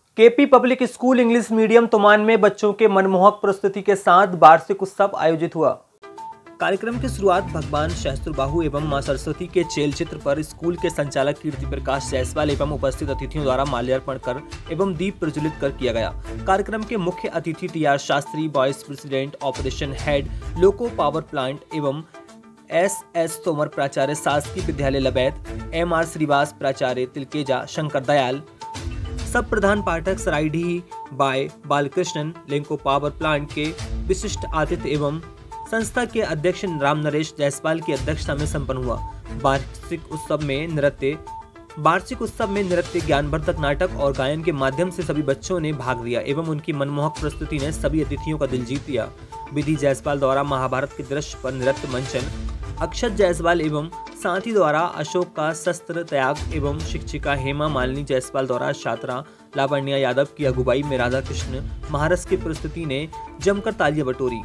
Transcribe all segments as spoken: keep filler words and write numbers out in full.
KP public school English medium तोमान में बच्चों के मनमोहक प्रस्तुति के साथ वार्षिक उत्सव आयोजित हुआ। कार्यक्रम की शुरुआत भगवान सहस्त्रबाहु एवं मां सरस्वती के चेल चित्र पर स्कूल के संचालक कीर्ति प्रकाश जायसवाल एवं उपस्थित अतिथियों द्वारा माल्यार्पण कर एवं दीप प्रज्वलित कर किया गया। कार्यक्रम के मुख्य अतिथि T R Shastri, vice president operation head loco power plant एवं एस एस तोमर प्राचार्य शासकीय विद्यालय लबैत, एम आर श्रीवास प्राचार्य तिलकेजा, शंकर दयाल सब प्रधान पाठक सराइढी बाय बालकृष्णन, लेंको पावर प्लांट के विशिष्ट आतिथ्य एवं संस्था के अध्यक्ष राम नरेश जायसवाल की अध्यक्षता में संपन्न हुआ। वार्षिक उत्सव में नृत्य वार्षिक उत्सव में नृत्य, ज्ञानवर्धक नाटक और गायन के माध्यम से सभी बच्चों ने भाग लिया एवं उनकी मनमोहक प्रस्तुति ने सभी अतिथियों का दिल जीत लिया। विधि जायसवाल द्वारा महाभारत के दृश्य पर नृत्य मंचन, अक्षत जायसवाल एवं साथी द्वारा अशोक का शस्त्र त्याग एवं शिक्षिका हेमा मालिनी जायसवाल द्वारा छात्रा लावण्या यादव की अगुवाई में राधा कृष्ण महारस की प्रस्तुति ने जमकर तालियां बटोरी।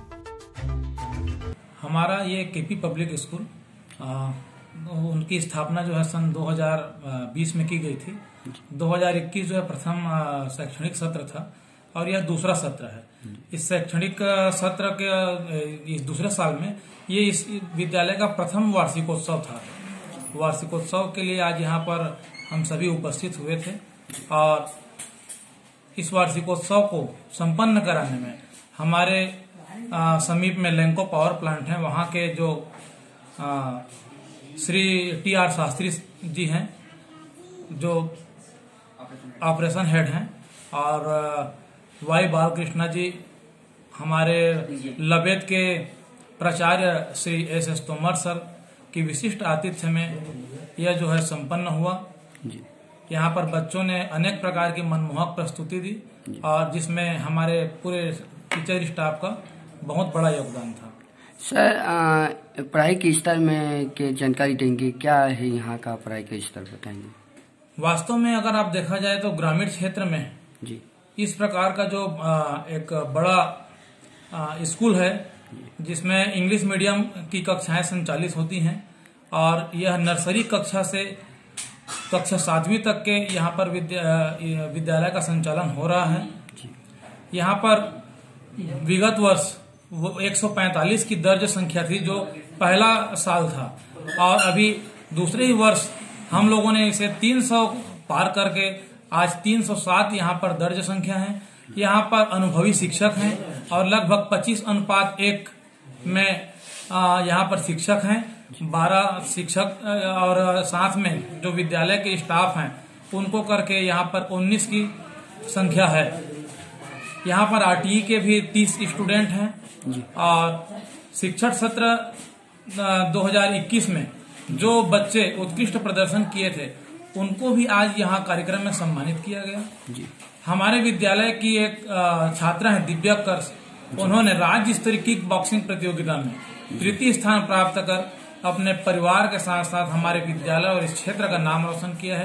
हमारा ये केपी पब्लिक स्कूल आ, उनकी स्थापना जो है सन दो हज़ार बीस में की गई थी। दो हज़ार इक्कीस जो है प्रथम शैक्षणिक सत्र था और यह दूसरा सत्र है। इस शैक्षणिक सत्र के इस दूसरे साल में ये इस विद्यालय का प्रथम वार्षिकोत्सव था। वार्षिकोत्सव के लिए आज यहाँ पर हम सभी उपस्थित हुए थे और इस वार्षिकोत्सव को संपन्न कराने में हमारे आ, समीप में लेंको पावर प्लांट है, वहाँ के जो आ, श्री टी आर शास्त्री जी हैं जो ऑपरेशन हेड हैं और वाई बालकृष्णा जी हमारे लबेद के प्राचार्य श्री एस एस तोमर सर की विशिष्ट आतिथ्य में यह जो है संपन्न हुआ। यहाँ पर बच्चों ने अनेक प्रकार की मनमोहक प्रस्तुति दी और जिसमें हमारे पूरे टीचर स्टाफ का बहुत बड़ा योगदान था। सर, पढ़ाई के स्तर में के जानकारी देंगे, क्या है यहाँ का पढ़ाई का स्तर बताएंगे? वास्तव में अगर आप देखा जाए तो ग्रामीण क्षेत्र में जी इस प्रकार का जो एक बड़ा स्कूल है जिसमें इंग्लिश मीडियम की कक्षाएं संचालित होती हैं और यह नर्सरी कक्षा से कक्षा सातवीं तक के यहाँ पर विद्या विद्यालय का संचालन हो रहा है। यहाँ पर विगत वर्ष वो एक सौ पैंतालीस की दर्ज संख्या थी जो पहला साल था और अभी दूसरे ही वर्ष हम लोगों ने इसे तीन सौ पार करके आज तीन सौ सात यहाँ पर दर्ज संख्या है। यहाँ पर अनुभवी शिक्षक हैं और लगभग पच्चीस अनुपात एक में यहाँ पर शिक्षक हैं, बारह शिक्षक और साथ में जो विद्यालय के स्टाफ हैं उनको करके यहाँ पर उन्नीस की संख्या है। यहाँ पर आरटीई के भी तीस स्टूडेंट हैं और शिक्षण सत्र दो हज़ार इक्कीस में जो बच्चे उत्कृष्ट प्रदर्शन किए थे उनको भी आज यहाँ कार्यक्रम में सम्मानित किया गया। जी। हमारे विद्यालय की एक छात्रा है दिव्या कर्ष, उन्होंने राज्य स्तरीय किक बॉक्सिंग प्रतियोगिता में तृतीय स्थान प्राप्त कर अपने परिवार के साथ साथ हमारे विद्यालय और इस क्षेत्र का नाम रोशन किया है।